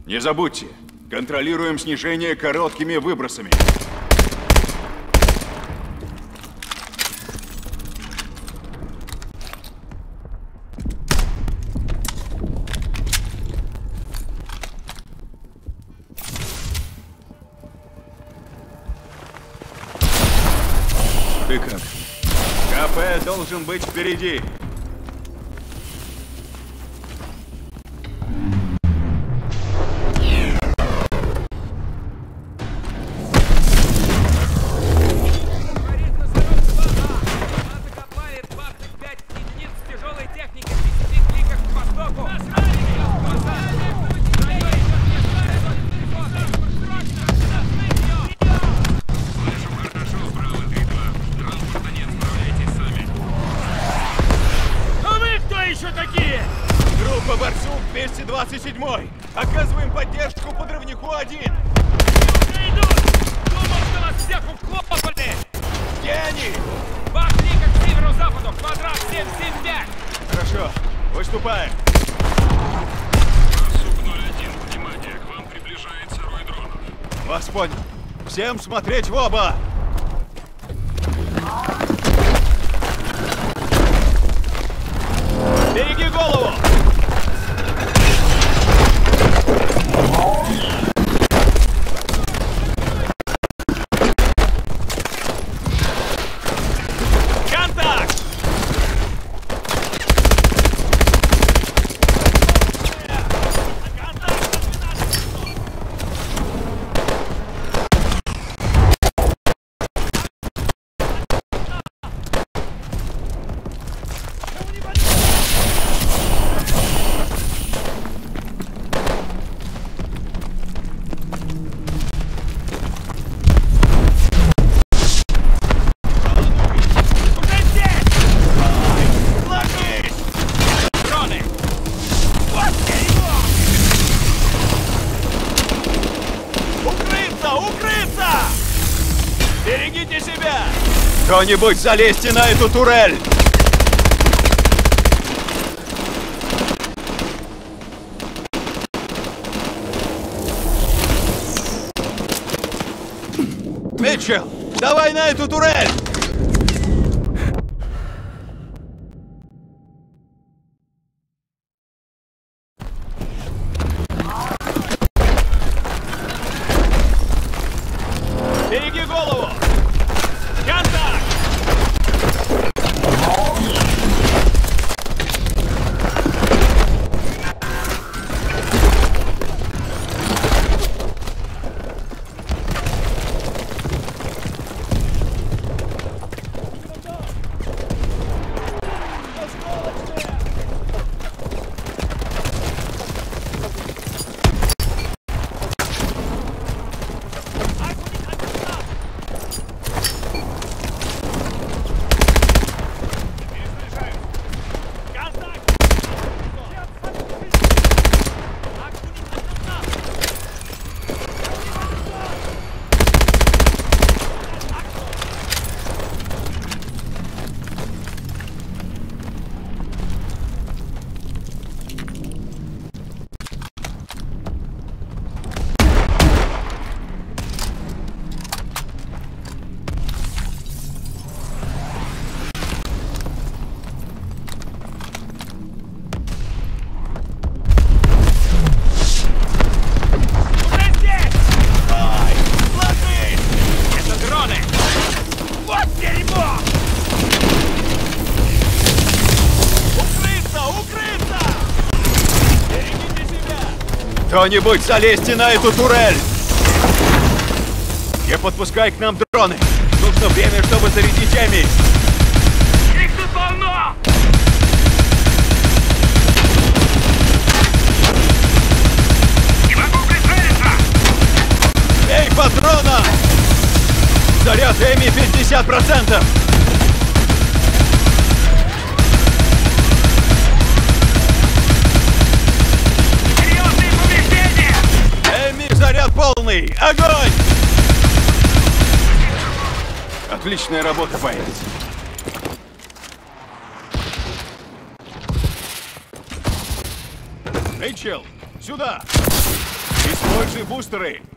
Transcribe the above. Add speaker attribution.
Speaker 1: Не забудьте, контролируем снижение короткими выбросами. Ты как? Кафе должен быть впереди. Группа борцов 227-й. Оказываем поддержку подрывнику 1.
Speaker 2: Идут! Думал, что вас всех уклопали!
Speaker 1: Где они?
Speaker 2: Пошли к северо-западу, квадрат 775!
Speaker 1: Хорошо, выступаем.
Speaker 3: Суб-01, внимание, к вам приближается рой дронов.
Speaker 1: Вас понял. Всем смотреть в оба! Береги голову! Контакт! Берегите себя! Кто-нибудь залезьте на эту турель! Митчелл, давай на эту турель! Береги голову! Контакт! Кто-нибудь залезьте на эту турель! Не подпускай к нам дроны! Нужно время, чтобы зарядить Эми!
Speaker 2: Их тут полно! Не могу прицелиться!
Speaker 1: Эй, патрона! Заряд Эми 50%! Заряд полный! Огонь! Отличная работа, боец. Рэйчел, сюда! Используй бустеры.